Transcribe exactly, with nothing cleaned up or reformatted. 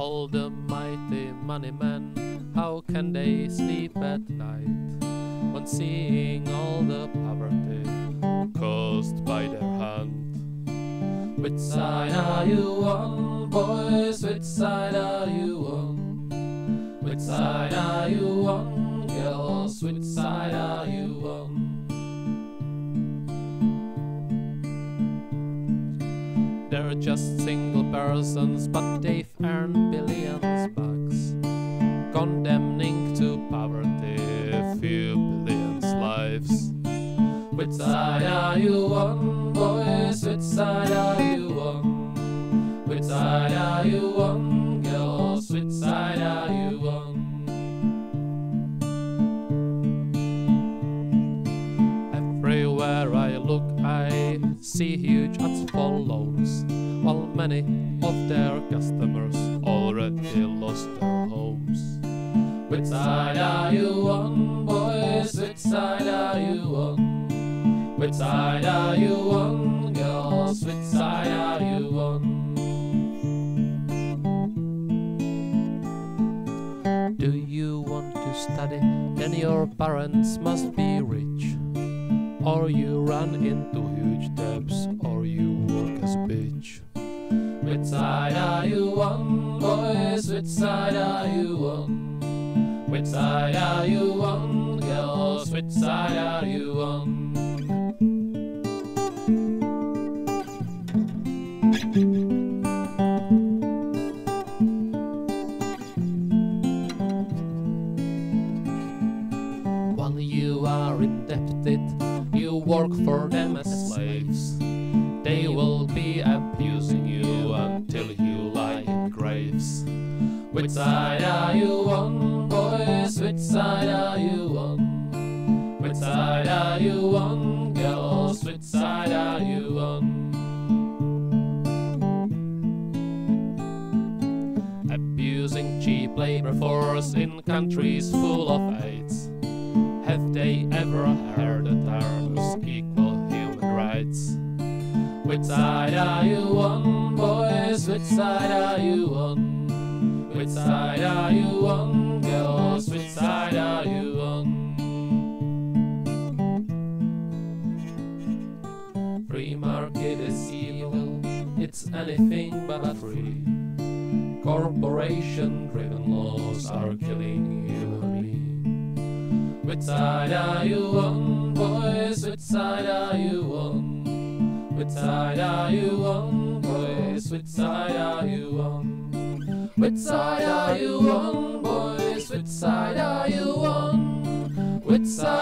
all the mighty money men, how can they sleep at night when seeing all the poverty caused by their hand? Which side are you on, boys? Which side are you on? Which side are you on, girls? Which side are you on? They're just single persons, but they've earned billions bucks, condemning to poverty a few billions lives. Which side are you on, boys? Which side are you on? Which side are you on, girls? Which side are you on? Everywhere I look I see huge ads for loans, while many of their customers already lost their homes. Which side are you on, boys? Which side are you on? Which side are you on, girls? Which side are you on? Do you want to study? Then your parents must be rich, or you run into huge debts, or you work as a bitch. Which side are you on, boys? Which side are you on? Which side are you on, girls? Which side are you on? While you are indebted, you work for them as slaves. They will be abusing you until you lie in graves. Which side are you on, boys? Which side are you on? Which side are you on, girls? Which side are you on? Abusing cheap labor force in countries full of AIDS. Have they ever heard the terms equal human rights? Which side are you on, boys? Which side are you on? Which side are you on, girls? Which side are you on? Free market is evil, it's anything but free. Corporation-driven laws are killing you and me. Which side are you on, boys? Which side are you on? Which side are you on, boys? Which side are you on? Which side are you on, boys? Which side are you on? Which side